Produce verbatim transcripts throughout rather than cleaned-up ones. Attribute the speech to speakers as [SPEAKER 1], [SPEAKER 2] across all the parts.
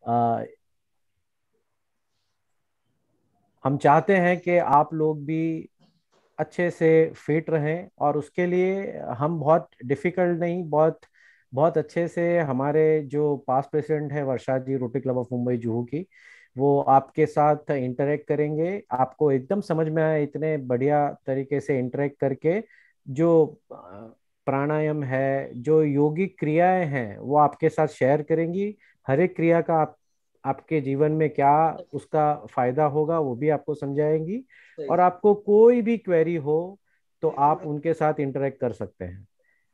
[SPEAKER 1] आ, हम चाहते हैं कि आप लोग भी अच्छे से फिट रहें, और उसके लिए हम बहुत डिफिकल्ट नहीं, बहुत बहुत अच्छे से हमारे जो पास्ट प्रेसिडेंट है Varsha ji, Rotary Club of Mumbai Juhu की, वो आपके साथ इंटरेक्ट करेंगे। आपको एकदम समझ में आए इतने बढ़िया तरीके से इंटरेक्ट करके, जो अ, प्राणायाम है, जो योगिक क्रियाएं हैं, वो आपके साथ शेयर करेंगी। हर एक क्रिया का आप आपके जीवन में क्या उसका फायदा होगा वो भी आपको समझाएंगी।
[SPEAKER 2] सही।
[SPEAKER 1] और आपको कोई भी क्वेरी हो तो आप उनके साथ इंटरेक्ट कर सकते हैं।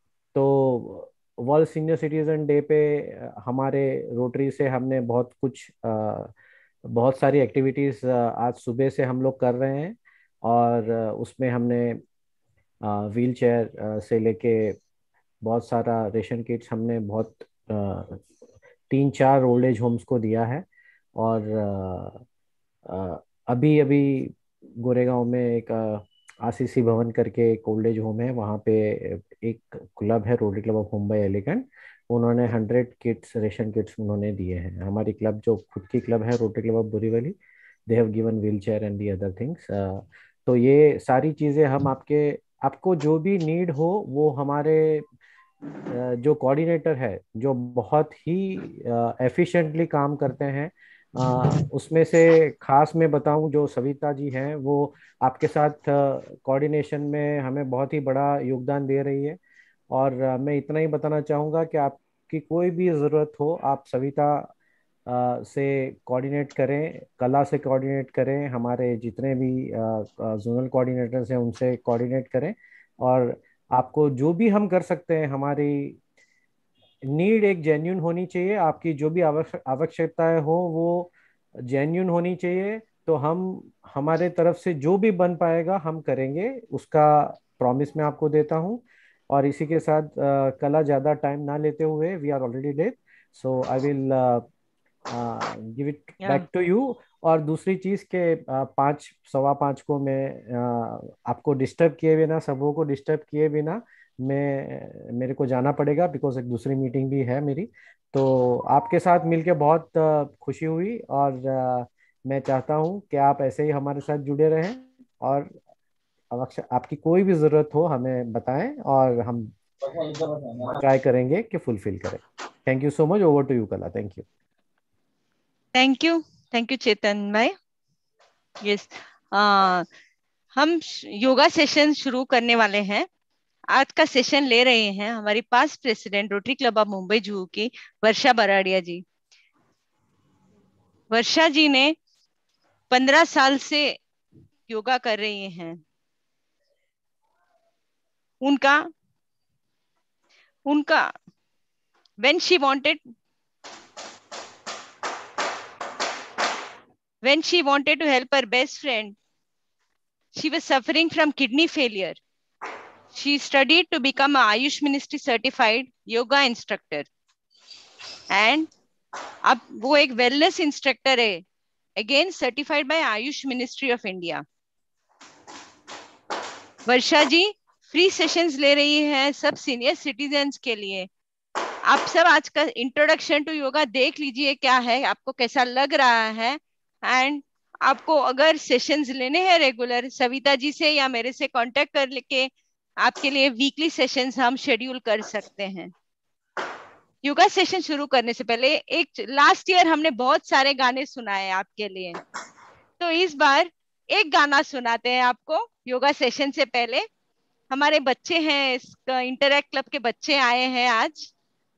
[SPEAKER 1] तो वर्ल्ड सीनियर सिटीजन डे पे अ, हमारे रोटरी से हमने बहुत कुछ अ, बहुत सारी एक्टिविटीज आज सुबह से हम लोग कर रहे हैं। और अ, उसमें हमने व्हील चेयर से लेके बहुत सारा रेशन किट्स हमने बहुत अ, तीन चार ओल्ड एज होम्स को दिया है। और अ, अ, अभी अभी गोरेगांव में एक आरसीसी भवन करके एक ओल्ड एज होम है, वहाँ पे एक क्लब है, Rotary Club of Mumbai Elegant. उन्होंने हंड्रेड किट्स, रेशन किट्स उन्होंने दिए हैं। हमारी क्लब जो खुद की क्लब है, Rotary Club of Borivali, they have given wheelchair and the other things. तो ये सारी चीज़ें हम आपके आपको जो भी नीड हो वो हमारे अ, जो कोऑर्डिनेटर है, जो बहुत ही एफिशिएंटली काम करते हैं, अ, उसमें से खास मैं बताऊं, जो सविता जी हैं, वो आपके साथ कोऑर्डिनेशन में हमें बहुत ही बड़ा योगदान दे रही है। और अ, मैं इतना ही बताना चाहूँगा कि आपकी कोई भी ज़रूरत हो, आप सविता अ, से कोऑर्डिनेट करें, कला से कोऑर्डिनेट करें, हमारे जितने भी जोनल कोऑर्डिनेटर्स हैं उनसे कोऑर्डिनेट करें। और आपको जो भी हम कर सकते हैं, हमारी नीड एक जेन्यून होनी चाहिए, आपकी जो भी आवश्यक आवश्यकताएं हो वो जेन्यून होनी चाहिए। तो हम हमारे तरफ से जो भी बन पाएगा हम करेंगे, उसका प्रॉमिस मैं आपको देता हूँ। और इसी के साथ अ, कला ज़्यादा टाइम ना लेते हुए, we are already late, so I will give it
[SPEAKER 2] या
[SPEAKER 1] बैक टू यू। और दूसरी चीज़ के अ, पाँच सवा पाँच को मैं अ, आपको डिस्टर्ब किए बिना, सबों को डिस्टर्ब किए बिना, मैं मेरे को जाना पड़ेगा, बिकॉज एक दूसरी मीटिंग भी है मेरी। तो आपके साथ मिलके बहुत अ, खुशी हुई। और अ, मैं चाहता हूँ कि आप ऐसे ही हमारे साथ जुड़े रहें, और अवश्य आपकी कोई भी ज़रूरत हो हमें बताएं, और हम ट्राई करेंगे कि फुलफिल करें। Thank you so much. Over to you Kala. Thank you.
[SPEAKER 2] Thank you. Thank you Chetan bhai. Yes, हम श- योगा सेशन शुरू करने वाले हैं। आज का सेशन ले रहे हैं हमारी past president Rotary Club of Mumbai Juhu की वर्षा बराड़िया जी। वर्षा जी ने पंद्रह साल से योगा कर रही हैं। उनका उनका when she wanted when she wanted to help her best friend, she was suffering from kidney failure. She studied to become a Ayush Ministry certified yoga instructor, and अब वो एक वेलनेस इंस्ट्रक्टर है, again certified by AYUSH ministry of India. Varsha ji free sessions ले रही है सब senior citizens के लिए। आप सब आज का इंट्रोडक्शन टू योगा देख लीजिए, क्या है, आपको कैसा लग रहा है। एंड आपको अगर सेशंस लेने हैं रेगुलर, सविता जी से या मेरे से कांटेक्ट कर लेके आपके लिए वीकली सेशंस हम शेड्यूल कर सकते हैं। योगा सेशन शुरू करने से पहले, एक लास्ट ईयर हमने बहुत सारे गाने सुनाए आपके लिए, तो इस बार एक गाना सुनाते हैं आपको योगा सेशन से पहले। हमारे बच्चे हैं, इसका इंटरैक्ट क्लब के बच्चे आए हैं आज।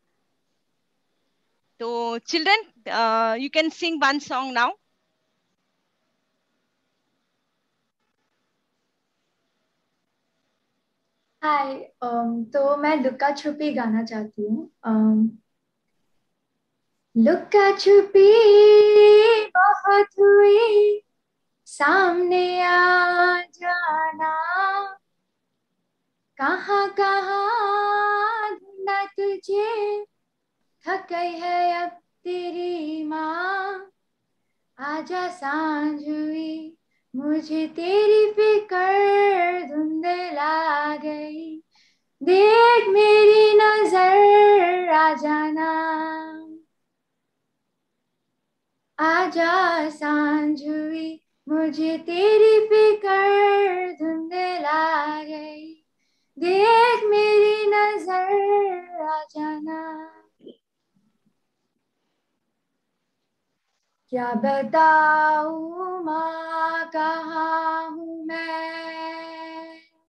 [SPEAKER 2] तो children, you can sing one song now.
[SPEAKER 3] Hi. um, तो मैं लुक्का छुपी गाना चाहती हूँ। um, लुक्का छुपी बहुत हुई, सामने आ जाना, कहाँ कहाँ ढूंढा तुझे, थक गई है अब तेरी माँ, आजा सांझ हुई, मुझे तेरी फिकर धुंधला गई, देख मेरी नजर आ जाना। आजा सांझ हुई, मुझे तेरी फिकर धुंधला गई, देख मेरी नजर आ जाना। क्या बताऊं माँ कहाँ हूँ मैं,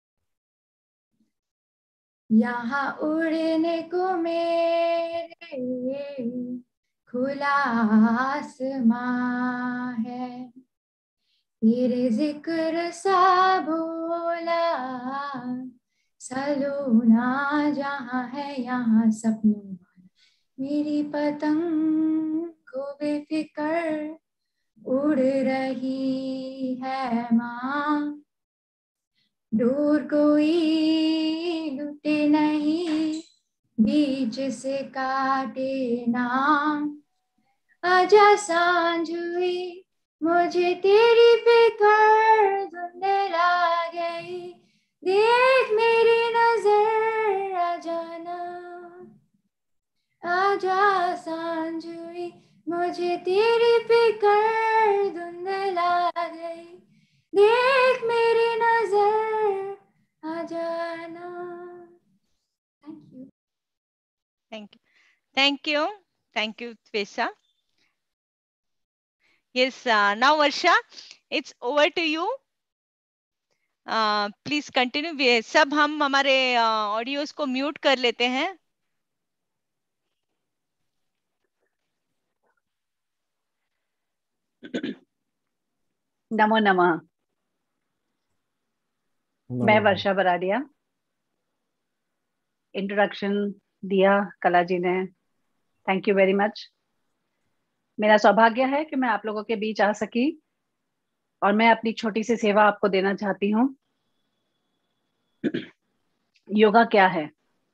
[SPEAKER 3] यहाँ उड़ने को मेरे खुला आसमां है, तेरे जिक्र सा भोला सलोना जहाँ है यहाँ सपनों वाला, मेरी पतंग को बेफिक्र उड़ रही है माँ, दूर कोई लुटे नहीं, बीच से काटे ना। आजा सांझ हुई, मुझे तेरी फिक्र धुंधला गई, देख मेरी नजर आ जाना। आजा सांझ हुई, मुझे तेरी फिक्र धुंधला गई, देख मेरी नजर आ जाना। Thank you.
[SPEAKER 2] Thank you. Thank you. Thank you, Tvesa. Yes, uh, now Varsha, it's over to you. Please continue. सब हम हमारे ऑडियोज को म्यूट कर लेते हैं।
[SPEAKER 4] नमो नमः। मैं वर्षा बराड़िया। इंट्रोडक्शन दिया कला जी ने, थैंक यू वेरी मच। मेरा सौभाग्य है कि मैं आप लोगों के बीच आ सकी और मैं अपनी छोटी सी सेवा आपको देना चाहती हूँ। योगा क्या है?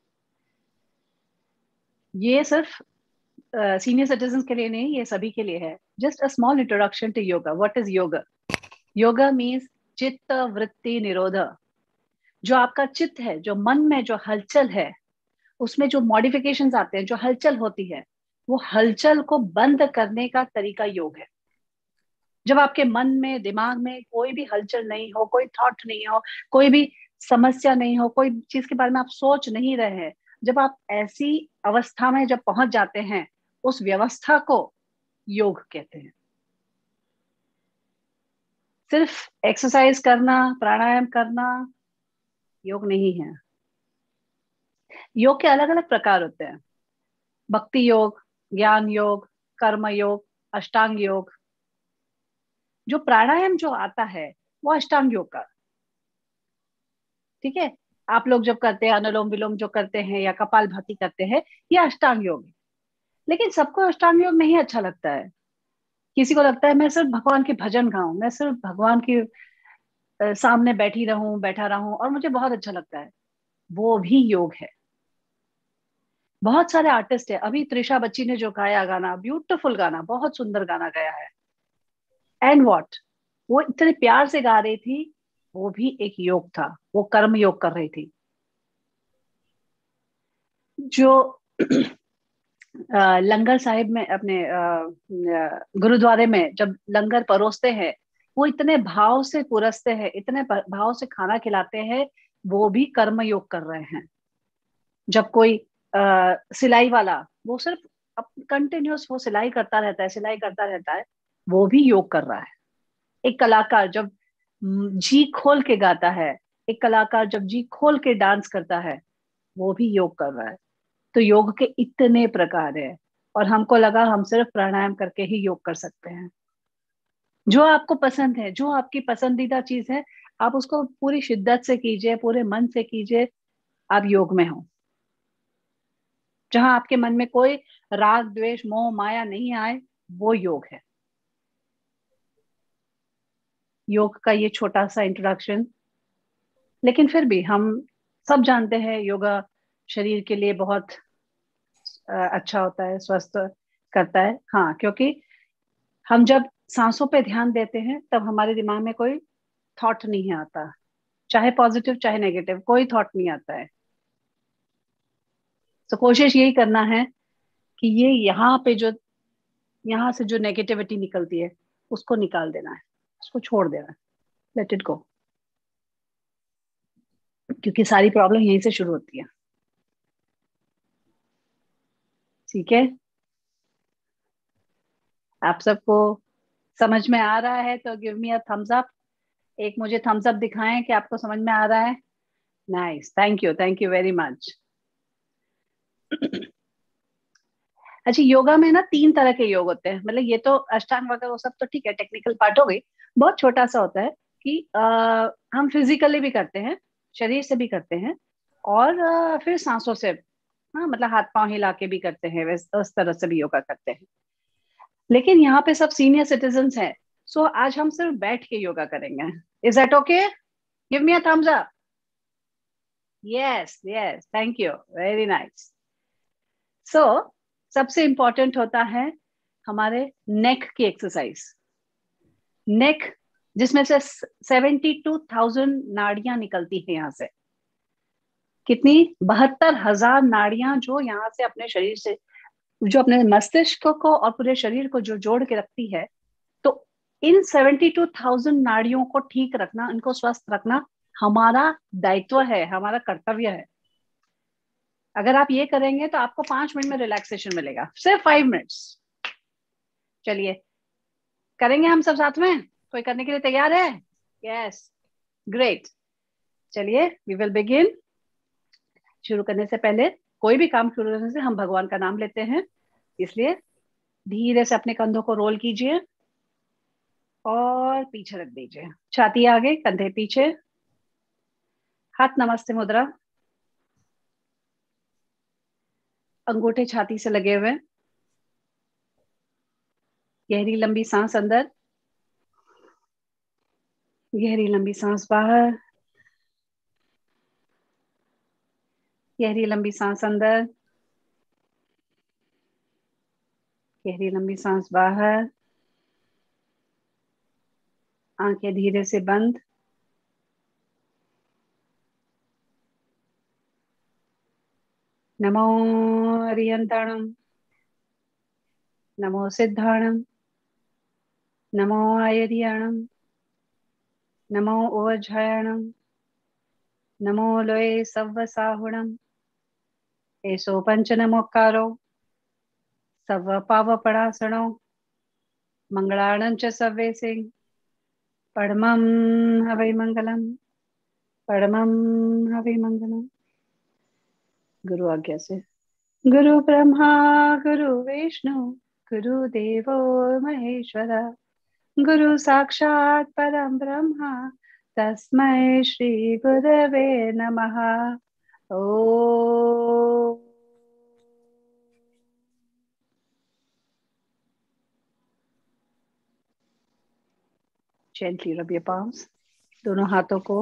[SPEAKER 4] ये सिर्फ सीनियर uh, सिटीजन के लिए नहीं, ये सभी के लिए है। Just a small introduction to yoga. What is yoga? Yoga means चित्त वृत्ति निरोध। जो आपका चित्त है, जो मन में जो हलचल है, उसमें जो मॉडिफिकेशंस आते हैं, जो हलचल होती है, वो हलचल को बंद करने का तरीका योग है। जब आपके मन में, दिमाग में कोई भी हलचल नहीं हो, कोई थॉट नहीं हो, कोई भी समस्या नहीं हो, कोई चीज के बारे में आप सोच नहीं रहे हैं, जब आप ऐसी अवस्था में जब पहुंच जाते हैं, उस व्यवस्था को योग कहते हैं। सिर्फ एक्सरसाइज करना, प्राणायाम करना योग नहीं है। योग के अलग अलग प्रकार होते हैं। भक्ति योग, ज्ञान योग, कर्म योग, अष्टांग योग। जो प्राणायाम जो आता है वो अष्टांग योग का, ठीक है। आप लोग जब करते हैं अनुलोम विलोम जो करते हैं या कपालभाति करते हैं, ये अष्टांग योग है। लेकिन सबको अष्टांग योग नहीं अच्छा लगता है। किसी को लगता है मैं सिर्फ भगवान के भजन गाऊं, मैं सिर्फ भगवान के सामने बैठी रहूं, बैठा रहूं और मुझे बहुत अच्छा लगता है। वो भी योग है। बहुत सारे आर्टिस्ट है। अभी त्रिशा बच्ची ने जो गाया गाना, ब्यूटीफुल गाना, बहुत सुंदर गाना गाया है। एंड व्हाट, वो इतने प्यार से गा रही थी, वो भी एक योग था। वो कर्म योग कर रही थी। जो लंगर साहिब में, अपने गुरुद्वारे में जब लंगर परोसते हैं, वो इतने भाव से पुरसते हैं, इतने भाव से खाना खिलाते हैं, वो भी कर्म योग कर रहे हैं। जब कोई आ, सिलाई वाला, वो सिर्फ कंटिन्यूस वो सिलाई करता रहता है, सिलाई करता रहता है, वो भी योग कर रहा है। एक कलाकार जब जी खोल के गाता है, एक कलाकार जब जी खोल के डांस करता है, वो भी योग कर रहा है। तो योग के इतने प्रकार है और हमको लगा हम सिर्फ प्राणायाम करके ही योग कर सकते हैं। जो आपको पसंद है, जो आपकी पसंदीदा चीज है, आप उसको पूरी शिद्दत से कीजिए, पूरे मन से कीजिए, आप योग में हो। जहां आपके मन में कोई राग द्वेष मोह माया नहीं आए, वो योग है। योग का ये छोटा सा इंट्रोडक्शन। लेकिन फिर भी हम सब जानते हैं योगा शरीर के लिए बहुत अच्छा होता है, स्वस्थ करता है। हाँ, क्योंकि हम जब सांसों पे ध्यान देते हैं, तब हमारे दिमाग में कोई थॉट नहीं आता, चाहे पॉजिटिव चाहे नेगेटिव, कोई थॉट नहीं आता है। तो कोशिश यही करना है कि ये यहाँ पे जो यहाँ से जो नेगेटिविटी निकलती है उसको निकाल देना है, उसको छोड़ देना है, लेट इट गो, क्योंकि सारी प्रॉब्लम यहीं से शुरू होती है। ठीक है, आप सबको समझ में आ रहा है तो give me a thumbs up, एक मुझे थम्स अप दिखाएं कि आपको समझ में आ रहा है। Nice, thank you, thank you very much. अच्छा, योगा में ना तीन तरह के योग होते हैं, मतलब ये तो अष्टांग वगैरह वो सब तो ठीक है, टेक्निकल पार्ट हो गई। बहुत छोटा सा होता है कि आ, हम फिजिकली भी करते हैं, शरीर से भी करते हैं, और आ, फिर सांसों से, हाँ मतलब हाथ पांव हिला के भी करते हैं, वैसे उस तरह से भी योगा करते हैं। लेकिन यहाँ पे सब सीनियर सिटीजन हैं, सो आज हम सिर्फ बैठ के योगा करेंगे। Is that okay? Give me a thumbs up. Yes yes, thank you, very nice. So सबसे इंपॉर्टेंट होता है हमारे नेक की एक्सरसाइज। नेक, जिसमें से सेवेंटी टू थाउजेंड नाड़ियां निकलती है यहाँ से। कितनी? बहत्तर हजार नाड़ियां जो यहाँ से अपने शरीर से, जो अपने मस्तिष्क को और पूरे शरीर को जो जोड़ के रखती है। तो इन सेवेंटी टू थाउजेंड नाड़ियों को ठीक रखना, इनको स्वस्थ रखना हमारा दायित्व है, हमारा कर्तव्य है। अगर आप ये करेंगे तो आपको पांच मिनट में रिलैक्सेशन मिलेगा, सिर्फ फाइव मिनट्स। चलिए करेंगे हम सब साथ में, कोई करने के लिए तैयार है? Yes, great. चलिए वी विल बिगिन। शुरू करने से पहले, कोई भी काम शुरू करने से हम भगवान का नाम लेते हैं, इसलिए धीरे से अपने कंधों को रोल कीजिए और पीछे रख दीजिए, छाती आगे, कंधे पीछे, हाथ नमस्ते मुद्रा, अंगूठे छाती से लगे हुए। गहरी लंबी सांस अंदर, गहरी लंबी सांस बाहर, गहरी लंबी सांस अंदर, गहरी लंबी सांस बाहर। आंखें धीरे से बंद। नमो अरियंताणम, नमो सिद्धाणम, नमो आयर्याणम, नमो ओवज्झायाणम, नमो लोये सव्वसाहुणम, एसो पंच नमोकारो सव्व पावपणासनो, मंगलाणं च सव्वे सिंह, परमं हवै मंगलम, परमं हवै मंगलम। गुरु आज्ञा से। गुरु ब्रह्मा गुरु विष्णु गुरुदेवो महेश्वरा, गुरु साक्षात् परम ब्रह्मा तस्मै श्री गुरवे नमः। ओ Gently rub your palms. दोनों हाथों को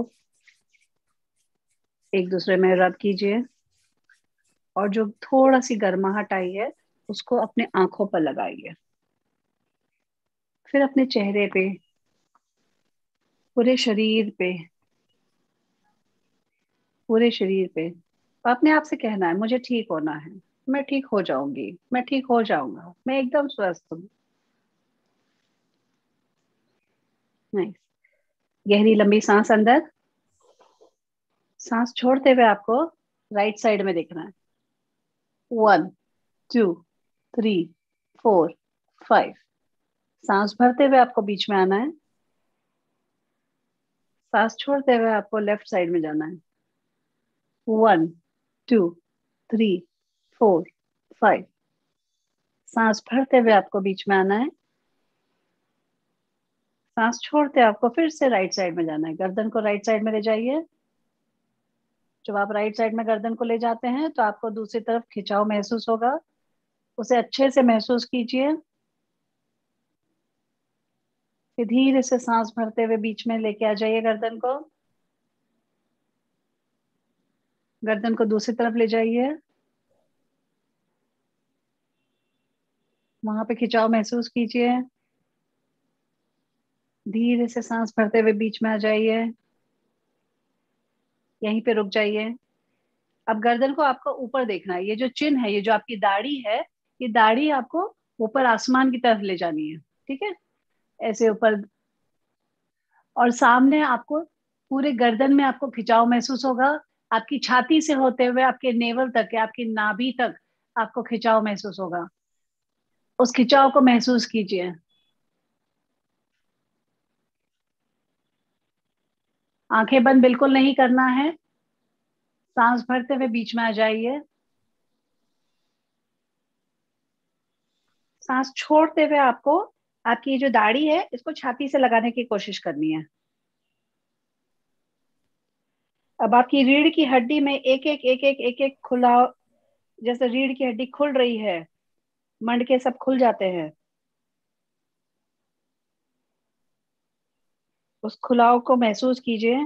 [SPEAKER 4] एक दूसरे में रब कीजिए, और जो थोड़ा सी गर्माहट आई है उसको अपने आंखों पर लगाइए, फिर अपने चेहरे पे, पूरे शरीर पे, पूरे शरीर पे। अपने आप से कहना है, मुझे ठीक होना है, मैं ठीक हो जाऊंगी, मैं ठीक हो जाऊंगा, मैं एकदम स्वस्थ हूँ। नाइस। गहरी लंबी सांस अंदर, सांस छोड़ते हुए आपको राइट साइड में देखना है। One, two, three, four, five. सांस भरते हुए आपको बीच में आना है, सांस छोड़ते हुए आपको लेफ्ट साइड में जाना है। One, two, three, four, five. सांस भरते हुए आपको बीच में आना है, सांस छोड़ते आपको फिर से राइट साइड में जाना है। गर्दन को राइट साइड में ले जाइए। जब आप राइट साइड में गर्दन को ले जाते हैं तो आपको दूसरी तरफ खिंचाव महसूस होगा, उसे अच्छे से महसूस कीजिए। फिर धीरे से सांस भरते हुए बीच में लेके आ जाइए गर्दन को, गर्दन को दूसरी तरफ ले जाइए, वहां पे खिंचाव महसूस कीजिए। धीरे से सांस भरते हुए बीच में आ जाइए, यहीं पे रुक जाइए। अब गर्दन को आपको ऊपर देखना है, ये जो चिन्ह है, ये जो आपकी दाढ़ी है, ये दाढ़ी आपको ऊपर आसमान की तरफ ले जानी है, ठीक है, ऐसे ऊपर। और सामने आपको पूरे गर्दन में आपको खिंचाव महसूस होगा, आपकी छाती से होते हुए आपके नेवल तक, आपकी नाभि तक आपको खिंचाव महसूस होगा। उस खिंचाव को महसूस कीजिए। आंखें बंद बिल्कुल नहीं करना है। सांस भरते हुए बीच में आ जाइए। सांस छोड़ते हुए आपको आपकी जो दाढ़ी है इसको छाती से लगाने की कोशिश करनी है। अब आपकी रीढ़ की हड्डी में एक एक एक एक एक एक खुला, जैसे रीढ़ की हड्डी खुल रही है, मंडके सब खुल जाते हैं, उस खुलाव को महसूस कीजिए।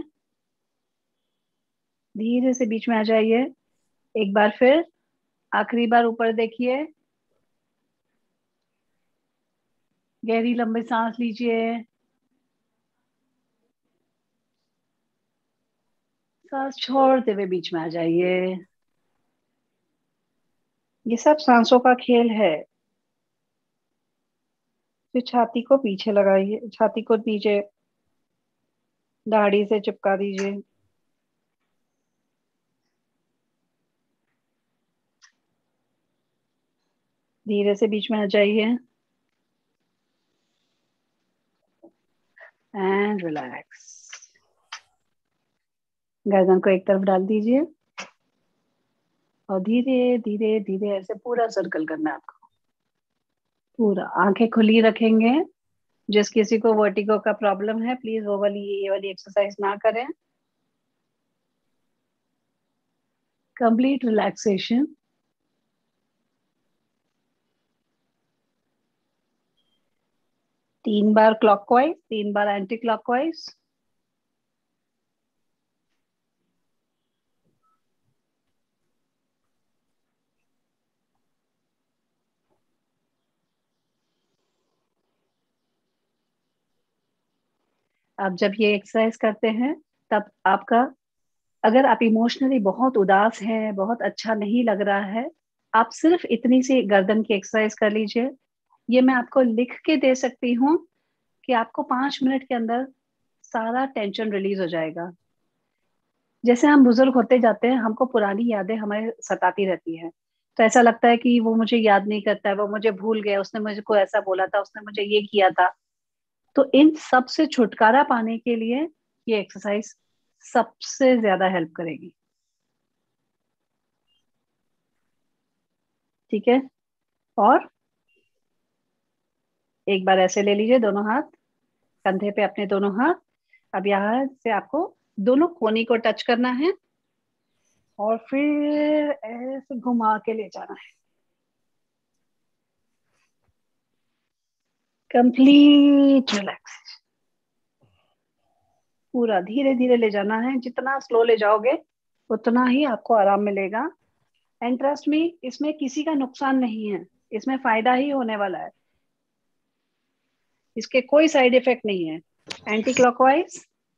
[SPEAKER 4] धीरे से बीच में आ जाइए। एक बार फिर, आखिरी बार ऊपर देखिए। गहरी लंबी सांस लीजिए। सांस छोड़ते हुए बीच में आ जाइए। ये सब सांसों का खेल है। फिर छाती को पीछे लगाइए, छाती को नीचे दाढ़ी से चिपका दीजिए। धीरे से बीच में आ जाइए एंड रिलैक्स। गर्दन को एक तरफ डाल दीजिए और धीरे धीरे धीरे ऐसे पूरा सर्कल करना है आपको। पूरा आंखें खुली रखेंगे। जिस किसी को वर्टिगो का प्रॉब्लम है प्लीज वो वाली ये वाली एक्सरसाइज ना करें। Complete relaxation. तीन बार क्लॉकवाइज, तीन बार एंटी क्लॉकवाइज। आप जब ये एक्सरसाइज करते हैं तब आपका, अगर आप इमोशनली बहुत उदास हैं, बहुत अच्छा नहीं लग रहा है, आप सिर्फ इतनी सी गर्दन की एक्सरसाइज कर लीजिए। ये मैं आपको लिख के दे सकती हूँ कि आपको पांच मिनट के अंदर सारा टेंशन रिलीज हो जाएगा। जैसे हम बुजुर्ग होते जाते हैं हमको पुरानी यादें हमें सताती रहती है, तो ऐसा लगता है कि वो मुझे याद नहीं करता है, वो मुझे भूल गया, उसने मुझे को ऐसा बोला था, उसने मुझे ये किया था। तो इन सब से छुटकारा पाने के लिए ये एक्सरसाइज सबसे ज्यादा हेल्प करेगी। ठीक है, और एक बार ऐसे ले लीजिए दोनों हाथ कंधे पे, अपने दोनों हाथ। अब यहाँ से आपको दोनों कोनी को टच करना है और फिर ऐसे घुमा के ले जाना है। Complete relax. पूरा धीरे धीरे ले जाना है। जितना स्लो ले जाओगे उतना ही आपको आराम मिलेगा। एंड ट्रस्ट मी, इसमें किसी का नुकसान नहीं है, इसमें फायदा ही होने वाला है। इसके कोई साइड इफेक्ट नहीं है। Anti clockwise.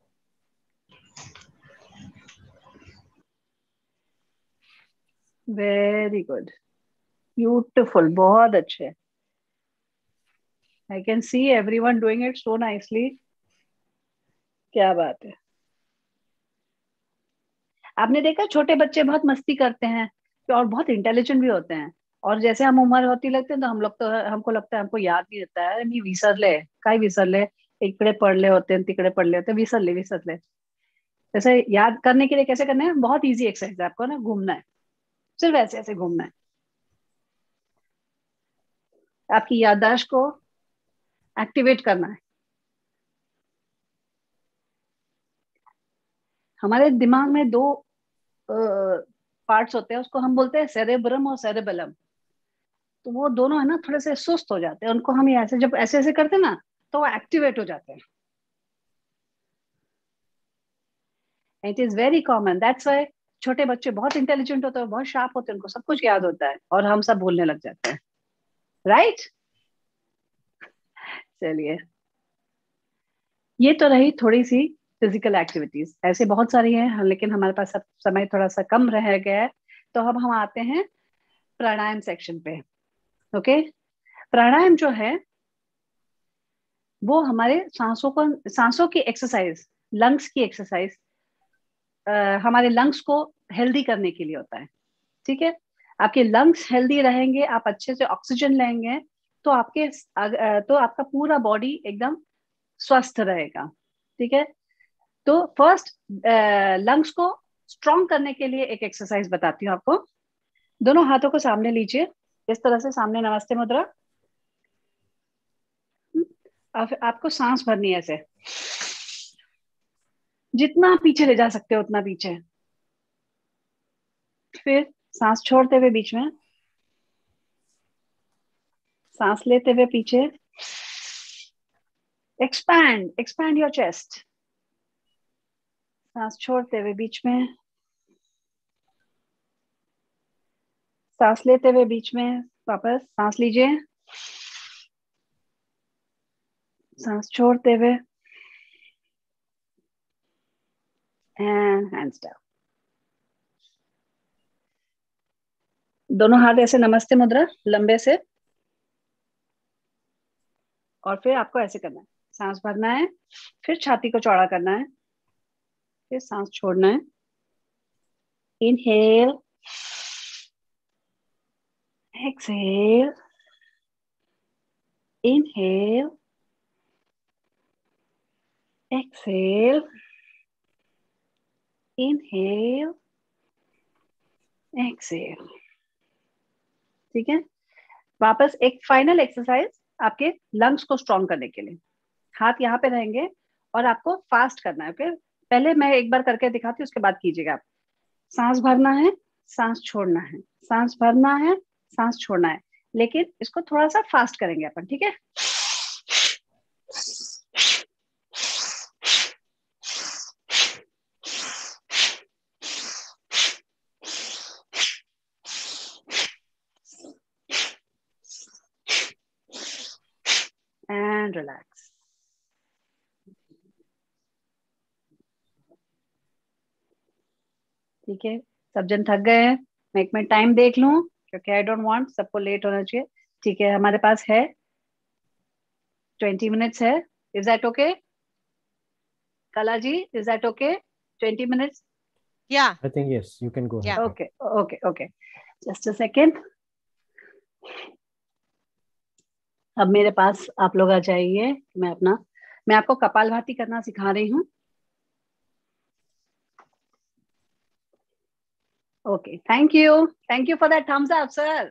[SPEAKER 4] Very good, beautiful, बहुत अच्छे। I can see everyone doing it so nicely. क्या बात है। आपने देखा छोटे बच्चे बहुत मस्ती करते हैं और बहुत इंटेलिजेंट भी होते हैं, और जैसे हम उम्र होती लगते हैं तो हम लोग तो हमको लगता है हमको याद नहीं रहता है, मी विसरले काय विसरले, इकडे पढ़ले होते हैं तिकडे पढ़ले होते हैं, विसरले विसरले। जैसे याद करने के लिए कैसे करना है, बहुत इजी एक्सरसाइज है। आपको ना घूमना है, सिर्फ ऐसे ऐसे घूमना है। आपकी याददाश्त को एक्टिवेट करना है। हमारे दिमाग में दो पार्ट्स होते हैं, उसको हम बोलते हैं सेरेब्रम और सेरेबेलम। तो वो दोनों है ना थोड़े से सुस्त हो जाते हैं, उनको हम ऐसे जब ऐसे ऐसे करते हैं ना तो वो एक्टिवेट हो जाते हैं। It is very common, that's why छोटे बच्चे बहुत इंटेलिजेंट होते हैं, बहुत शार्प होते हैं, उनको सब कुछ याद होता है, और हम सब भूलने लग जाते हैं। Right right? चलिए, ये तो रही थोड़ी सी फिजिकल एक्टिविटीज। ऐसे बहुत सारी हैं लेकिन हमारे पास सब समय थोड़ा सा कम रह गया है, तो अब हम आते हैं प्राणायाम सेक्शन पे। ओके, प्राणायाम जो है वो हमारे सांसों को, सांसों की एक्सरसाइज, लंग्स की एक्सरसाइज, हमारे लंग्स को हेल्दी करने के लिए होता है। ठीक है, आपके लंग्स हेल्दी रहेंगे, आप अच्छे से ऑक्सीजन लेंगे, तो आपके तो आपका पूरा बॉडी एकदम स्वस्थ रहेगा। ठीक है, तो फर्स्ट लंग्स को स्ट्रॉन्ग करने के लिए एक एक्सरसाइज बताती हूँ आपको। दोनों हाथों को सामने लीजिए, इस तरह से सामने, नमस्ते मुद्रा। आप, आपको सांस भरनी है ऐसे, जितना पीछे ले जा सकते हो उतना पीछे। फिर सांस छोड़ते हुए बीच में, सांस लेते हुए पीछे, एक्सपैंड एक्सपैंड योर चेस्ट, सांस छोड़ते हुए बीच में, सांस लेते हुए बीच में, वापस सांस लीजिए, सांस छोड़ते हुए, एंड हैंड्स डाउन। दोनों हाथ ऐसे नमस्ते मुद्रा, लंबे से, और फिर आपको ऐसे करना है, सांस भरना है, फिर छाती को चौड़ा करना है, फिर सांस छोड़ना है। Inhale, exhale, inhale, exhale, inhale, exhale. ठीक है, वापस एक फाइनल एक्सरसाइज आपके लंग्स को स्ट्रॉन्ग करने के लिए। हाथ यहाँ पे रहेंगे और आपको फास्ट करना है। ओके, पहले मैं एक बार करके दिखाती हूँ, उसके बाद कीजिएगा आप। सांस भरना है, सांस छोड़ना है, सांस भरना है, सांस छोड़ना है, लेकिन इसको थोड़ा सा फास्ट करेंगे अपन। ठीक है, एंड रिलैक्स। ठीक है, सब जन थक गए हैं, मैं एक मिनट टाइम देख लूं, क्योंकि आई डोंट वांट सबको लेट होना चाहिए। ठीक है, हमारे पास है ट्वेंटी मिनट्स है। Is that okay Kala ji? Is that okay? Twenty minutes?
[SPEAKER 2] या
[SPEAKER 1] I think yes, you can go
[SPEAKER 2] या
[SPEAKER 1] ahead.
[SPEAKER 4] Okay okay okay, just a second. अब मेरे पास आप लोग आ जाइए, मैं अपना मैं आपको कपालभाति करना सिखा रही हूँ। Okay, thank you, thank you for that thumbs up sir,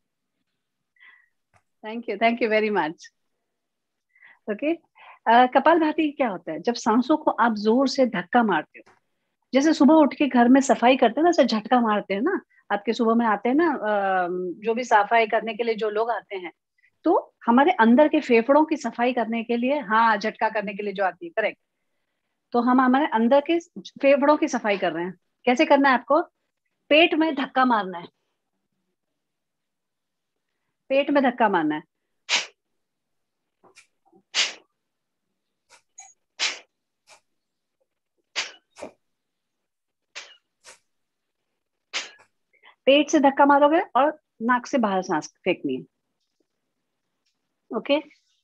[SPEAKER 4] thank you, thank you very much. Okay, kapalbhati क्या होता है? जब सांसों को आप जोर से धक्का मारते हो, जैसे सुबह उठ के घर में सफाई करते हैं ना, ऐसे झटका मारते हैं ना, आपके सुबह में आते हैं ना, अ, जो भी सफाई करने के लिए जो लोग आते हैं, तो हमारे अंदर के फेफड़ों की सफाई करने के लिए, हाँ, झटका करने के लिए जो आती है, करेक्ट। तो हम हमारे अंदर के फेफड़ों की सफाई कर रहे हैं। कैसे करना है आपको? पेट में धक्का मारना है, पेट में धक्का मारना है। पेट से धक्का मारोगे और नाक से बाहर सांस फेंकनी है। ओके,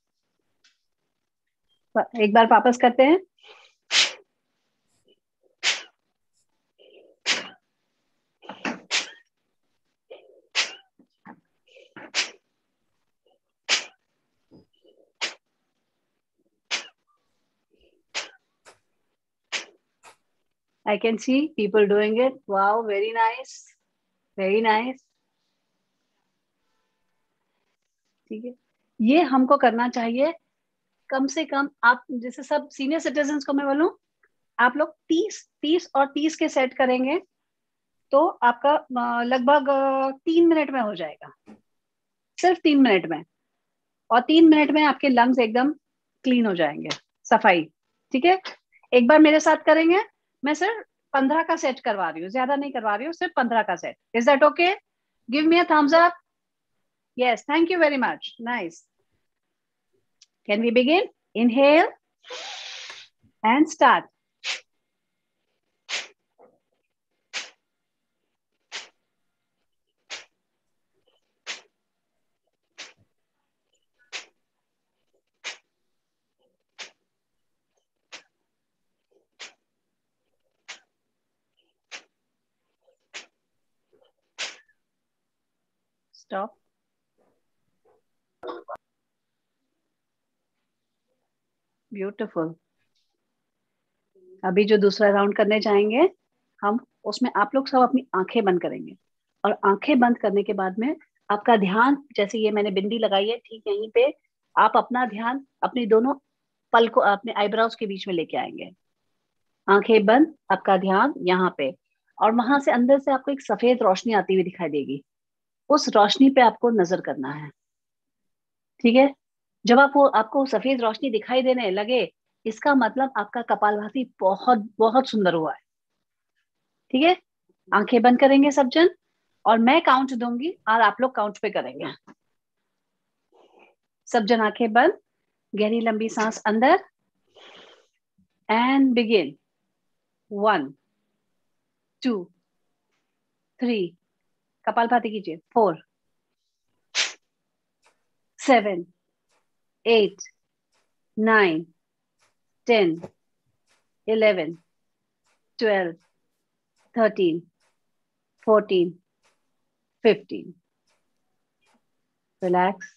[SPEAKER 4] एक बार वापस करते हैं। I can see people doing it. Wow, very nice, very nice. ठीक है, ये हमको करना चाहिए कम से कम। आप जैसे सब सीनियर सिटीजन को मैं बोलूं, आप लोग तीस तीस और तीस के सेट करेंगे तो आपका अ, लगभग अ, तीन मिनट में हो जाएगा, सिर्फ तीन मिनट में। और तीन मिनट में आपके लंग्स एकदम क्लीन हो जाएंगे, सफाई। ठीक है, एक बार मेरे साथ करेंगे। मैं सिर्फ पंद्रह का सेट करवा रही हूँ, ज्यादा नहीं करवा रही हूँ, सिर्फ पंद्रह का सेट। Is that okay? Give me a thumbs up. Yes, thank you very much, nice. Can we begin? Inhale and start. Stop. Beautiful. अभी जो दूसरा राउंड करने जाएंगे हम, उसमें आप लोग सब अपनी आंखें बंद करेंगे, और आंखें बंद करने के बाद में आपका ध्यान, जैसे ये मैंने बिंदी लगाई है ठीक यहीं पे, आप अपना ध्यान अपनी दोनों पलकों, अपने आईब्रोज के बीच में लेके आएंगे। आंखें बंद, आपका ध्यान यहाँ पे, और वहां से अंदर से आपको एक सफेद रोशनी आती हुई दिखाई देगी। उस रोशनी पे आपको नजर करना है, ठीक है। जब आपको आपको सफेद रोशनी दिखाई देने लगे, इसका मतलब आपका कपालभाति बहुत बहुत सुंदर हुआ है, ठीक है। आंखें बंद करेंगे सब जन, और मैं काउंट दूंगी और आप लोग काउंट पे करेंगे। सब जन आंखें बंद, गहरी लंबी सांस अंदर, and begin. One, two, three, kapalbhati कीजिए। Four, seven, eight, nine, ten, eleven, twelve, thirteen, fourteen, fifteen. Relax.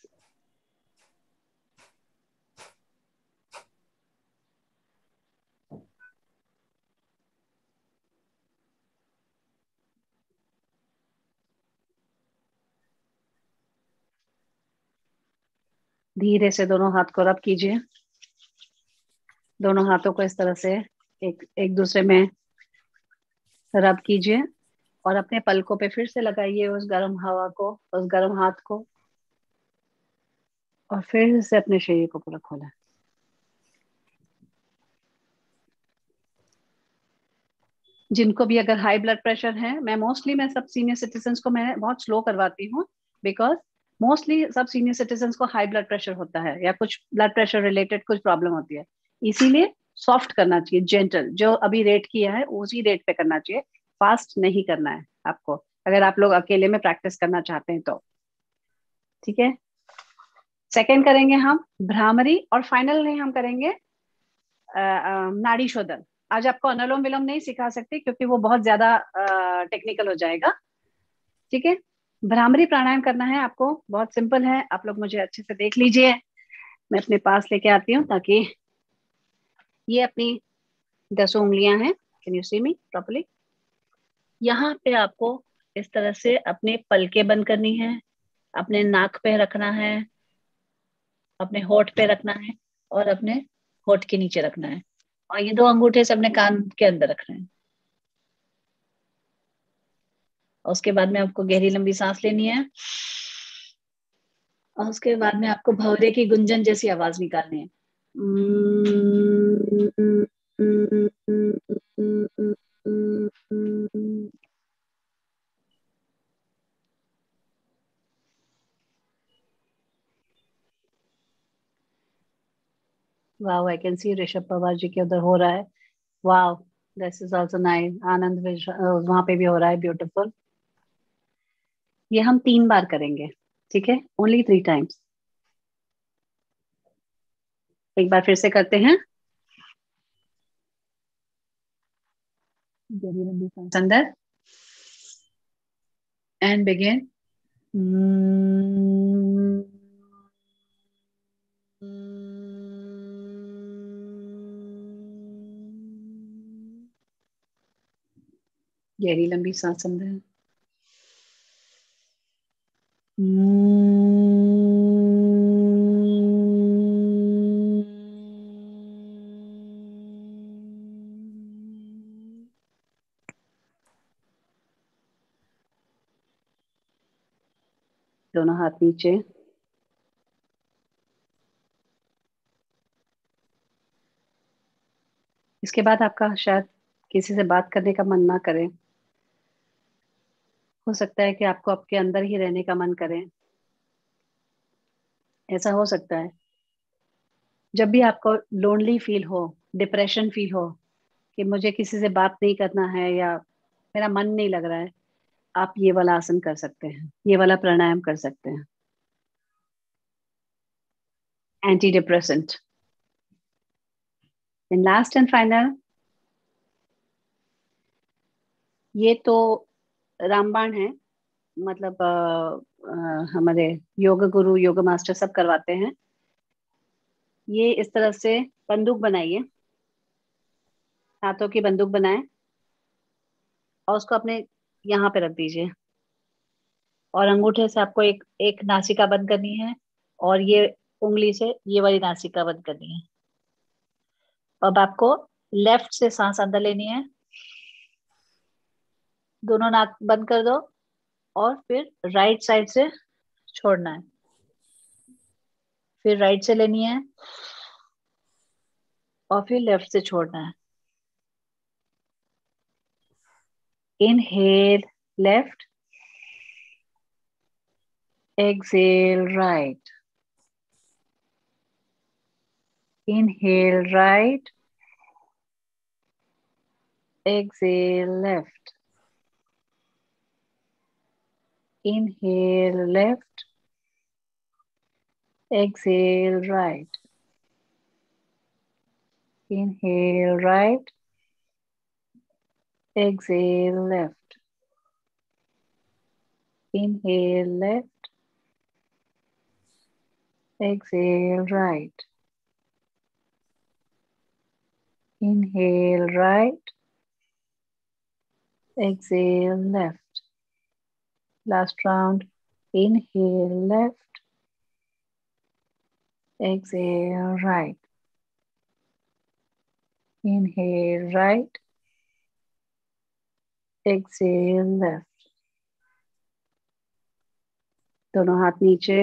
[SPEAKER 4] धीरे से दोनों हाथ को रब कीजिए। दोनों हाथों को इस तरह से एक एक दूसरे में रब कीजिए, और अपने पलकों पे फिर से लगाइए उस गर्म हवा को, उस गर्म हाथ को, और फिर से अपने शरीर को पूरा खोलें। जिनको भी अगर हाई ब्लड प्रेशर है, मैं मोस्टली मैं सब सीनियर सिटीजन को मैं बहुत स्लो करवाती हूँ, बिकॉज मोस्टली सब सीनियर सिटीजन को हाई ब्लड प्रेशर होता है, या कुछ ब्लड प्रेशर रिलेटेड कुछ प्रॉब्लम होती है। इसीलिए सॉफ्ट करना चाहिए, जेंटल, जो अभी रेट किया है उसी रेट पे करना चाहिए, फास्ट नहीं करना है आपको, अगर आप लोग अकेले में प्रैक्टिस करना चाहते हैं तो, ठीक है। सेकेंड करेंगे हम भ्रामरी, और फाइनल नहीं हम करेंगे अ, अ, नाड़ी शोधन। आज आपको अनुलोम विलोम नहीं सिखा सकते क्योंकि वो बहुत ज्यादा टेक्निकल हो जाएगा, ठीक है। भ्रामरी प्राणायाम करना है आपको, बहुत सिंपल है, आप लोग मुझे अच्छे से देख लीजिए। मैं अपने पास लेके आती हूँ ताकि ये अपनी दसों उंगलियां हैं, can you see me properly. यहाँ पे आपको इस तरह से अपने पलके बंद करनी है, अपने नाक पे रखना है, अपने होठ पे रखना है, और अपने होठ के नीचे रखना है, और ये दो अंगूठे से अपने कान के अंदर रखना है। और उसके बाद में आपको गहरी लंबी सांस लेनी है, और उसके बाद में आपको भंवरे की गुंजन जैसी आवाज निकालनी है। Wow, I can see Rishabh Pawar ji के उधर हो रहा है। Wow, this is also nice. Anand वहां पे भी हो रहा है, ब्यूटीफुल। ये हम तीन बार करेंगे, ठीक है, ओनली थ्री टाइम्स। एक बार फिर से करते हैं। गहरी लंबी सांस अंदर, एंड बिगिन। गहरी लंबी सांस अंदर, दोनों हाथ नीचे। इसके बाद आपका शायद किसी से बात करने का मन ना करे, हो सकता है कि आपको आपके अंदर ही रहने का मन करे, ऐसा हो सकता है। जब भी आपको लोनली फील हो, डिप्रेशन फील हो कि मुझे किसी से बात नहीं करना है या मेरा मन नहीं लग रहा है, आप ये वाला आसन कर सकते हैं, ये वाला प्राणायाम कर सकते हैं, anti depressant. And last and final, ये तो रामबाण है, मतलब हमारे योग गुरु योग मास्टर सब करवाते हैं। ये इस तरह से बंदूक बनाइए, हाथों की बंदूक बनाएं और उसको अपने यहाँ पे रख दीजिए और अंगूठे से आपको एक एक नासिका बंद करनी है और ये उंगली से ये वाली नासिका बंद करनी है। अब आपको लेफ्ट से सांस अंदर लेनी है, दोनों नाक बंद कर दो और फिर राइट साइड से छोड़ना है, फिर राइट से लेनी है और फिर लेफ्ट से छोड़ना है। Inhale left, exhale right, inhale right, exhale left, inhale left, exhale right, inhale right, exhale left, inhale left, exhale right, inhale right, exhale left. Last round. Inhale left, exhale right, inhale right, exhale left. दोनों हाथ नीचे,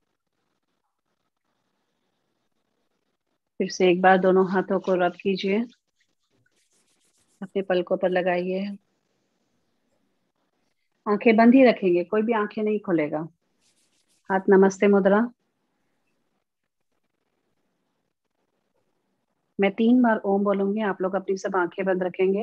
[SPEAKER 4] फिर से एक बार दोनों हाथों को रब कीजिए, अपने पलकों पर लगाइए, आंखें बंद ही रखेंगे, कोई भी आंखें नहीं खोलेगा। हाथ नमस्ते मुद्रा। मैं तीन बार ओम बोलूंगी, आप लोग अपनी सब आंखें बंद रखेंगे।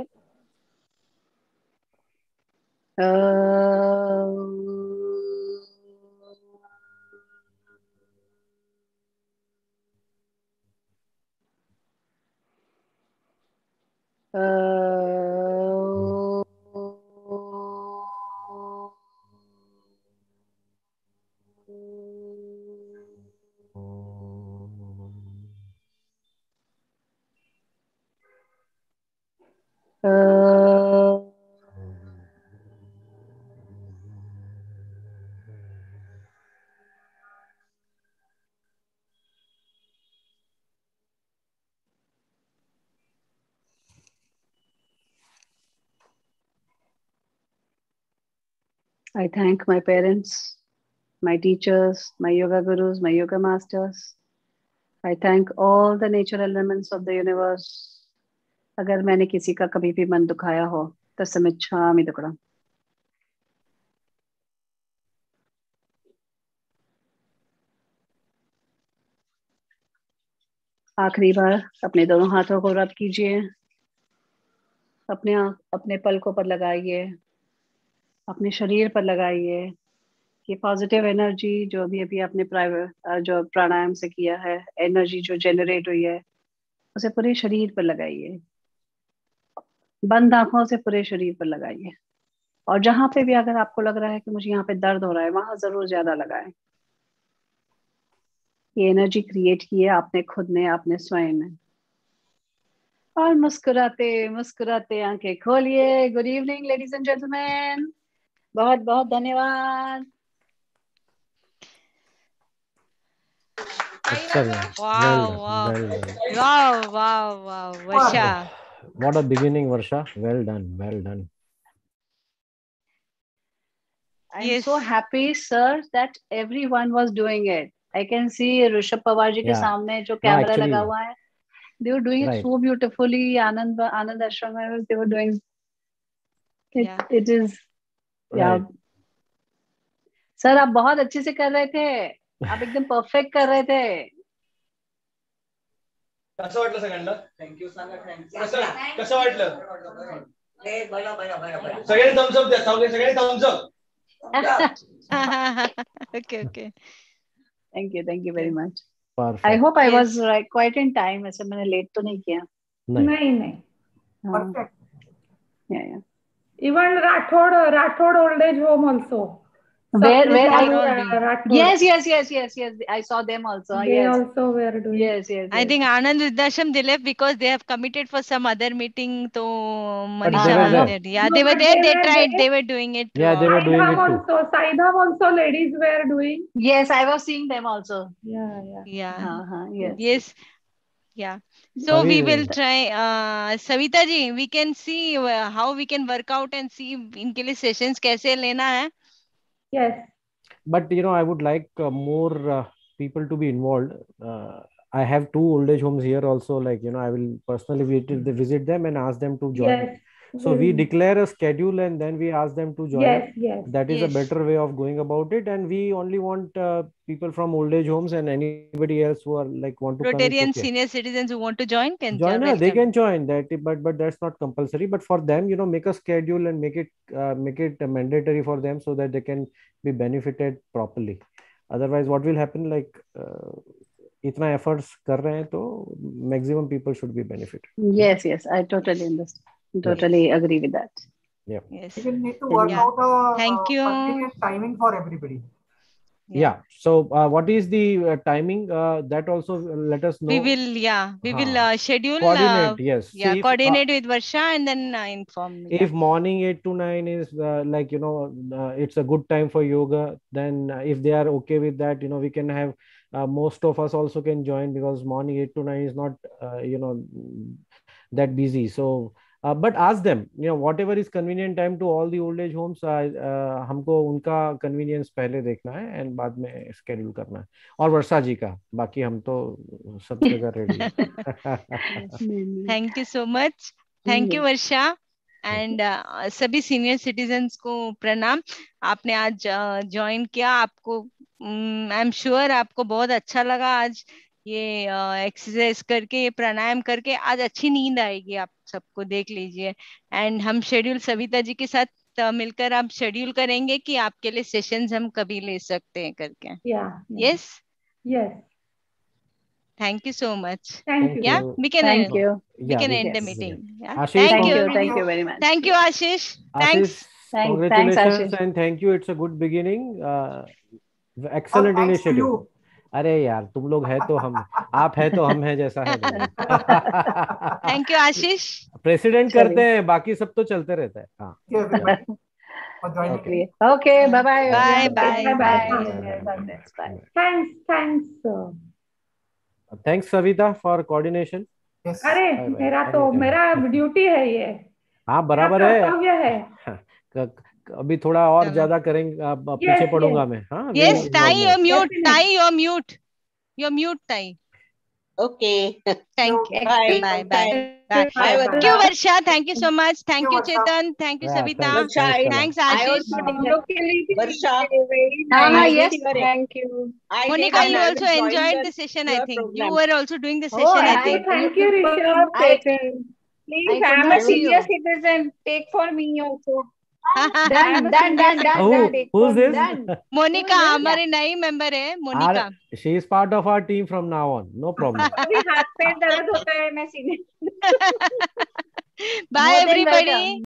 [SPEAKER 4] I thank my parents, my teachers, my yoga gurus, my yoga masters. I thank all the natural elements of the universe. अगर मैंने किसी का कभी भी मन दुखाया हो तस्मिच्छामि दुक्कडम। आखिरी बार अपने दोनों हाथों को रब कीजिए, अपने अपने पलकों पर लगाइए, अपने शरीर पर लगाइए। ये पॉजिटिव एनर्जी जो अभी अभी आपने प्राइवेट जो प्राणायाम से किया है, एनर्जी जो जनरेट हुई है, उसे पूरे शरीर पर लगाइए, बंद आंखों से पूरे शरीर पर लगाइए। और जहां पे भी अगर आपको लग रहा है कि मुझे यहाँ पे दर्द हो रहा है, वहां जरूर ज्यादा लगाएं। ये एनर्जी क्रिएट की है आपने खुद ने, आपने स्वयं ने। और मुस्कुराते मुस्कुराते आंखें खोलिए। Good evening ladies and gentleman, बहुत बहुत धन्यवाद।
[SPEAKER 1] Excellent.
[SPEAKER 2] Wow,
[SPEAKER 1] Well done.
[SPEAKER 2] wow,
[SPEAKER 1] Well done.
[SPEAKER 2] wow, wow, wow, Varsha.
[SPEAKER 1] What a beginning, Varsha. Well done. Well done.
[SPEAKER 4] I'm
[SPEAKER 2] Yes.
[SPEAKER 4] so happy, sir, that everyone was doing it. I can see Rishabh Pawar ji के
[SPEAKER 1] Yeah.
[SPEAKER 4] सामने जो
[SPEAKER 1] No,
[SPEAKER 4] camera
[SPEAKER 1] actually,
[SPEAKER 4] लगा हुआ है, they were doing it
[SPEAKER 1] right.
[SPEAKER 4] so beautifully. Anand Anand Ashram, they were doing it.
[SPEAKER 2] Yeah.
[SPEAKER 4] It is, yeah.
[SPEAKER 1] Right.
[SPEAKER 4] Sir आप बहुत अच्छे से कर रहे थे, आप एकदम परफेक्ट कर रहे थे।
[SPEAKER 5] कसं वाटलं सगळ्यांना? थँक्यू सांगा. थँक्यू. कसं कसं वाटलं? सगळे थम्स अप द्या, सगळे thumbs up.
[SPEAKER 2] Okay, okay.
[SPEAKER 4] Thank you, thank you very much.
[SPEAKER 1] Perfect.
[SPEAKER 4] I hope I
[SPEAKER 2] Yes.
[SPEAKER 4] was right, quite in time. ऐसे मैंने लेट तो नहीं किया।
[SPEAKER 1] नहीं
[SPEAKER 6] नहीं नहीं
[SPEAKER 4] हाँ,
[SPEAKER 6] perfect.
[SPEAKER 4] yeah, yeah.
[SPEAKER 6] Even Rathod Rathod old age home also
[SPEAKER 4] Where, where I,
[SPEAKER 2] They're all doing.
[SPEAKER 6] Rathod.
[SPEAKER 4] yes, yes, yes, yes, yes. I saw them also.
[SPEAKER 6] They
[SPEAKER 4] Yes,
[SPEAKER 6] also were doing.
[SPEAKER 4] yes, yes.
[SPEAKER 2] I
[SPEAKER 4] yes.
[SPEAKER 2] think Anand Vridhashram they left because they have committed for some other meeting. So
[SPEAKER 1] But they
[SPEAKER 2] Manisha
[SPEAKER 1] were
[SPEAKER 2] was
[SPEAKER 1] there.
[SPEAKER 2] there. Yeah,
[SPEAKER 6] No,
[SPEAKER 2] they were
[SPEAKER 6] but
[SPEAKER 2] there.
[SPEAKER 6] they
[SPEAKER 2] They
[SPEAKER 6] were
[SPEAKER 2] tried.
[SPEAKER 6] there.
[SPEAKER 2] They were doing it.
[SPEAKER 1] Yeah, they were doing
[SPEAKER 6] Saidham
[SPEAKER 1] it too.
[SPEAKER 6] also, Saidham also ladies were doing.
[SPEAKER 4] Yes, I was seeing them also.
[SPEAKER 6] Yeah, yeah.
[SPEAKER 2] Yeah.
[SPEAKER 4] Uh-huh, yes.
[SPEAKER 2] Yes. Yeah. So we
[SPEAKER 1] Savi-
[SPEAKER 2] will try. Uh, Savita ji, we can see uh, how we can work out and see इनके लिए sessions कैसे लेना है.
[SPEAKER 6] Yes.
[SPEAKER 1] But you know, I would like uh, more uh, people to be involved. Uh, I have two old age homes here also. Like you know, I will personally visit, visit them and ask them to join.
[SPEAKER 6] Yes.
[SPEAKER 1] So we
[SPEAKER 6] will-
[SPEAKER 1] declare a schedule and then we ask them to join.
[SPEAKER 6] Yes, yes.
[SPEAKER 1] That is
[SPEAKER 2] Yes.
[SPEAKER 1] a better way of going about it. And we only want uh, people from old age homes and anybody else who are like want to come. it's
[SPEAKER 2] Rotarian
[SPEAKER 1] okay.
[SPEAKER 2] senior citizens who want to join can
[SPEAKER 1] Join,
[SPEAKER 2] join.
[SPEAKER 1] uh, they can join that, but but that's not compulsory. But for them, you know, make a schedule and make it uh, make it uh, mandatory for them so that they can be benefited properly. Otherwise, what will happen? Like, uh, इतना efforts कर रहे हैं तो maximum people should be benefited.
[SPEAKER 4] Yes, yes. I totally understand. Totally agree with that.
[SPEAKER 1] Yeah.
[SPEAKER 2] Yes.
[SPEAKER 5] We will need to work
[SPEAKER 2] Yeah.
[SPEAKER 5] out a
[SPEAKER 2] Thank
[SPEAKER 5] uh,
[SPEAKER 2] you.
[SPEAKER 5] convenient timing for everybody.
[SPEAKER 1] Yeah. So, uh, what is the uh, timing? Uh, that also let us know.
[SPEAKER 2] We will, yeah, we will
[SPEAKER 1] Haan.
[SPEAKER 2] uh, schedule.
[SPEAKER 1] Coordinate.
[SPEAKER 2] Uh,
[SPEAKER 1] Yes.
[SPEAKER 2] yeah,
[SPEAKER 1] See if, uh,
[SPEAKER 2] coordinate with Varsha and then uh, inform me.
[SPEAKER 1] if morning eight to nine is uh, like you know uh, it's a good time for yoga, then uh, if they are okay with that, you know we can have uh, most of us also can join because morning eight to nine is not uh, you know that busy. So uh, but ask them, you know whatever is convenient time to all the old age homes, uh, uh, हमको उनका convenience पहले देखना है and बाद में schedule करना है. और वर्षा जी का, बाकी हम तो सब जगह ready हैं.
[SPEAKER 2] Thank you so much. Thank you Varsha and uh, सभी senior citizens को प्रणाम. आपने आज join किया, आपको आई एम श्योर आपको बहुत अच्छा लगा आज ये एक्सरसाइज uh, करके, ये प्राणायाम करके. आज अच्छी नींद आएगी आप सबको, देख लीजिए. एंड हम शेड्यूल सविता जी के साथ uh, मिलकर आप शेड्यूल करेंगे कि आपके लिए सेशंस हम कभी ले सकते हैं करके.
[SPEAKER 6] Yeah.
[SPEAKER 2] Yes.
[SPEAKER 6] Yes.
[SPEAKER 2] Thank you so much.
[SPEAKER 6] Thank you.
[SPEAKER 2] Yeah, we can
[SPEAKER 4] Thank
[SPEAKER 2] end.
[SPEAKER 4] you.
[SPEAKER 2] We
[SPEAKER 1] Yeah,
[SPEAKER 2] can
[SPEAKER 1] we
[SPEAKER 2] end the
[SPEAKER 1] can.
[SPEAKER 2] meeting. Yeah.
[SPEAKER 1] Ashish,
[SPEAKER 2] Thank
[SPEAKER 4] Thank
[SPEAKER 2] you.
[SPEAKER 4] you. Thank you very much.
[SPEAKER 2] Thank you, Ashish. Thanks.
[SPEAKER 1] Ashish,
[SPEAKER 4] Thanks,
[SPEAKER 1] congratulations
[SPEAKER 4] Ashish.
[SPEAKER 1] and thank you. It's a good beginning. Uh, excellent
[SPEAKER 5] Oh, thanks to
[SPEAKER 1] initiative.
[SPEAKER 5] you.
[SPEAKER 1] अरे यार तुम लोग है तो हम, आप है तो हम है जैसा है.
[SPEAKER 2] Thank you, Ashish.
[SPEAKER 1] प्रेसिडेंट करते हैं, बाकी सब तो चलते रहता है. हाँ.
[SPEAKER 5] Thank you everybody for joining.
[SPEAKER 4] Okay. Okay. Bye bye.
[SPEAKER 2] Bye, bye,
[SPEAKER 6] bye,
[SPEAKER 2] bye.
[SPEAKER 6] bye.
[SPEAKER 4] Bye.
[SPEAKER 6] Thanks, thanks. uh,
[SPEAKER 1] Thanks Savita for coordination.
[SPEAKER 5] Yes.
[SPEAKER 6] अरे
[SPEAKER 1] Bye, bye.
[SPEAKER 6] मेरा तो
[SPEAKER 1] Anytime.
[SPEAKER 6] मेरा ड्यूटी है ये.
[SPEAKER 1] हाँ बराबर
[SPEAKER 6] मेरा
[SPEAKER 1] है.
[SPEAKER 6] कर्तव्य है.
[SPEAKER 1] क- क- अभी थोड़ा और
[SPEAKER 2] चलो.
[SPEAKER 1] ज्यादा करेंगे, अब अब
[SPEAKER 6] Yes,
[SPEAKER 1] पीछे पड़ूंगा
[SPEAKER 6] yes.
[SPEAKER 1] मैं. हाँ.
[SPEAKER 2] Yes,
[SPEAKER 1] we-
[SPEAKER 2] Tai,
[SPEAKER 1] no
[SPEAKER 2] you're
[SPEAKER 1] more.
[SPEAKER 2] mute.
[SPEAKER 6] Definitely.
[SPEAKER 2] Tai, you're mute. You're mute, Tai.
[SPEAKER 7] Okay.
[SPEAKER 2] Thank you.
[SPEAKER 7] Bye.
[SPEAKER 2] Bye, bye.
[SPEAKER 7] Bye.
[SPEAKER 2] Bye.
[SPEAKER 7] Bye,
[SPEAKER 2] Thank you,
[SPEAKER 7] Varsha.
[SPEAKER 2] Varsha. Thank you so much. Thank you,
[SPEAKER 5] Thank you, Varsha.
[SPEAKER 2] Chetan. Thank you,
[SPEAKER 1] Yeah,
[SPEAKER 2] Savita.
[SPEAKER 1] thanks,
[SPEAKER 7] Varsha, I-
[SPEAKER 2] Thanks,
[SPEAKER 7] I
[SPEAKER 2] Ashish.
[SPEAKER 7] also did Varsha,
[SPEAKER 4] हाँ, हाँ,
[SPEAKER 7] I
[SPEAKER 4] yes.
[SPEAKER 7] did your-
[SPEAKER 6] Thank you.
[SPEAKER 7] I did
[SPEAKER 2] Monica,
[SPEAKER 7] and
[SPEAKER 2] you
[SPEAKER 7] I
[SPEAKER 2] also
[SPEAKER 7] will join
[SPEAKER 2] enjoyed
[SPEAKER 7] the-
[SPEAKER 2] the session, I
[SPEAKER 7] your
[SPEAKER 2] think. You
[SPEAKER 7] program.
[SPEAKER 2] were also doing the
[SPEAKER 4] Oh,
[SPEAKER 2] session, I
[SPEAKER 4] I-
[SPEAKER 2] think.
[SPEAKER 6] Thank you, Rishabh.
[SPEAKER 4] I-
[SPEAKER 6] Chetan.
[SPEAKER 4] I
[SPEAKER 6] Please,
[SPEAKER 4] could
[SPEAKER 6] I'm a
[SPEAKER 4] not see
[SPEAKER 6] senior
[SPEAKER 4] you.
[SPEAKER 6] citizen. Take for me also.
[SPEAKER 4] Done,
[SPEAKER 6] I'm a
[SPEAKER 4] done,
[SPEAKER 6] senior
[SPEAKER 4] done, done,
[SPEAKER 1] Who,
[SPEAKER 4] done.
[SPEAKER 6] Take
[SPEAKER 1] who's
[SPEAKER 6] for
[SPEAKER 1] this?
[SPEAKER 4] Done.
[SPEAKER 2] Monika
[SPEAKER 4] Who is this?
[SPEAKER 2] हमारे नई member है, Monika.
[SPEAKER 1] Our- she is part of our team from now on. No problem.
[SPEAKER 6] कभी हाथ पैर दर्द होता है मैं सीने.
[SPEAKER 2] Bye,
[SPEAKER 4] More than
[SPEAKER 2] everybody.
[SPEAKER 4] welcome.